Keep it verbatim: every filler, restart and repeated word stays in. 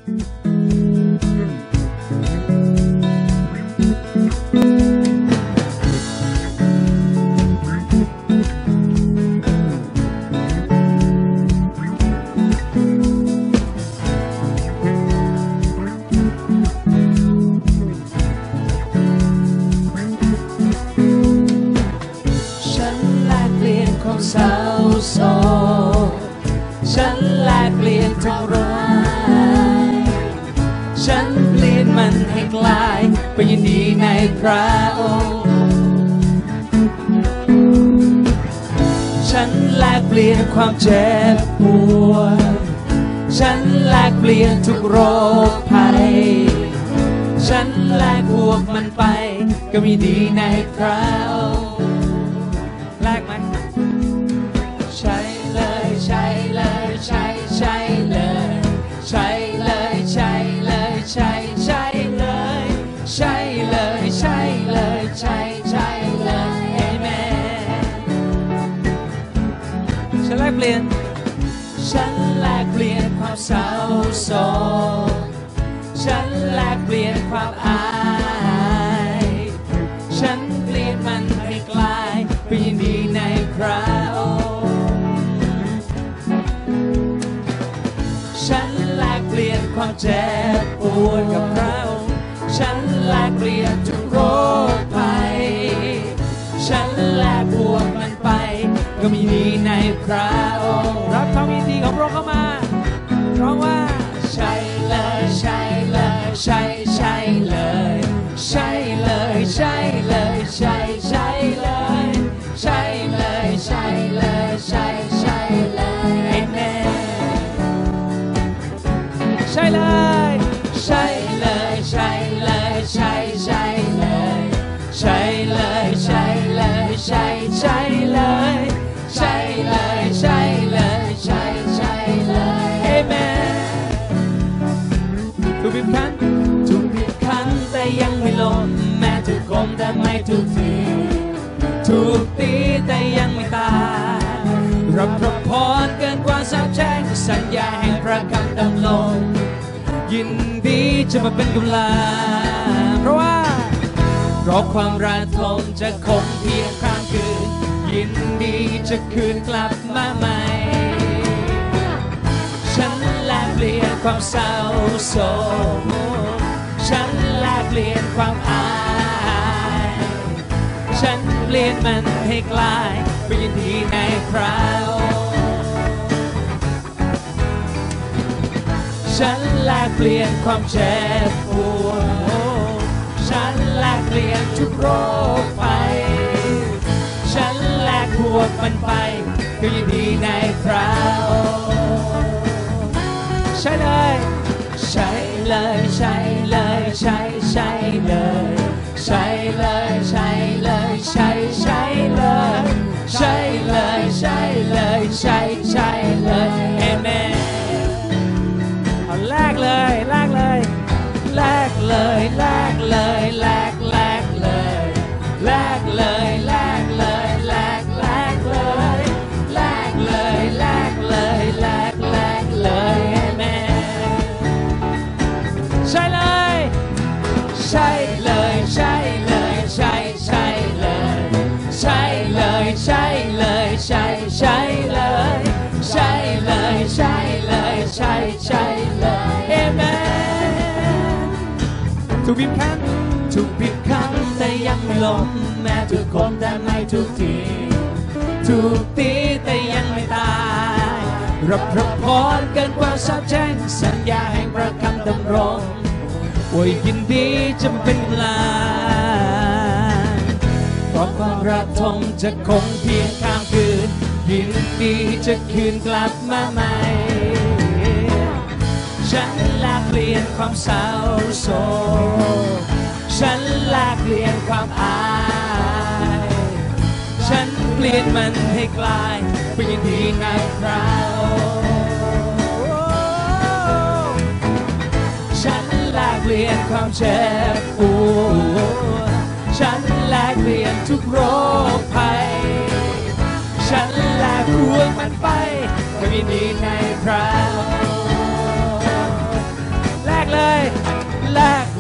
เศร้าโศกฉันแลกเปลี่ยนทุกร้ายฉันเปลี่ยนมันให้กลายเป็นยินดีในพระองค์ฉันแลกเปลี่ยนความเจ็บปวดฉันแลกเปลี่ยนทุกโรคภัยฉันแลกพวกมันไปก็มีดีในพระองค์แลกไหมใช่เลยใช่เลยใช่ใช่เลยใช่เลยใช่เลยใช่ใช่เลยใช่เลยใช่เลยใช่ใช่เลยเอเมนฉันแลกเปลี่ยนฉันแลกเปลี่ยนความเศร้าโศกฉันแลกเปลี่ยนความอายฉันเปลี่ยนมันให้กลายเป็นยินดีในพระองค์ฉันแลกเปลี่ยนความเจ็บปวดกับพระองค์ฉันแลกเปลี่ยนทุกโรคภัยฉันแลกบวกมันไปก็มีดีในพระองค์รับความยินดีของพระองค์เข้ามาร้องว่าใช่เลยใช่เลยใช่ใช่เลยใช่เลยใช่เลยใช่ใช่เลยใช่เลยใช่เลยใช่ใช่เลยเอเมนใช่เลยใช่เลยใช่เลยใช่ใช่เลยใช่เลยใช่เลยใช่ใช่เลยใช่เลยใช่เลยใช่ใช่เลยเอเมนถูกบีบคั้นถูกบีบคั้นแต่ยังไม่ล้มแม้ถูกกลมแต่ไม่ถูกทีถูกตีแต่ยังไม่ตายรับพระพรเกินกว่าสาปแช่งสัญญาแห่งพระคำดำลงยินดีจะมาเป็นกำลังเพราะว่าเพราะความระทมจะคงเพียงข้ามคืนยินดีจะคืนกลับมาใหม่ฉันแลกเปลี่ยนความเศร้าโศกฉันแลกเปลี่ยนความอายฉันเปลี่ยนมันให้กลายเป็นยินดีในพระองค์ฉันแลกเปลี่ยนความเจ็บปวดฉันแลกเปลี่ยนทุกโรคภัยฉันแลกพวกมันไปก็ยินดีในพระองค์ใช่เลยใช่เลยใช่เลยใช่ใช่เลยใช่เลยใช่เลยใช่ใช่เลยใช่เลยใช่เลยใช่ใช่เลยเอเมนเอาแลกเลยแลกเลยแลกเลยแลกเลยแลกแลกเลยแลกเลยแลกเลยแลกแลกเลยแลกเลยแลกเลยแลกแลกเลยเอเมนใช่เลยใช่เลยใช่เลยใช่ใช่เลยใช่เลยใช่เลยใช่ใช่เลยใช่เลยใช่เลยใช่ใช่เลยเอเมนถูกบีบคั้นถูกบีบคั้นแต่ยังไม่ล้มแม้ถูกคมแต่ไม่ถูกทีถูกตีแต่ยังไม่ตายรับพระพรเกินกว่าสาปแช่งสัญญาแห่งพระคำดำรงโอ้ยยินดีจะเป็นกำลังเพราะความระทมจะคงเพียงข้ามคืนยินดีจะคืนกลับมาใหม่ฉันแลกเปลี่ยนความเศร้าโศกฉันแลกเปลี่ยนความอายฉันเปลี่ยนมันให้กลายเป็นยินดีในพระองค์ฉันแลกเปลี่ยนความเจ็บปวดฉันแลกเปลี่ยนทุกโรคภัยฉันแลกพวกมันไปเป็นยินดีในพระองค์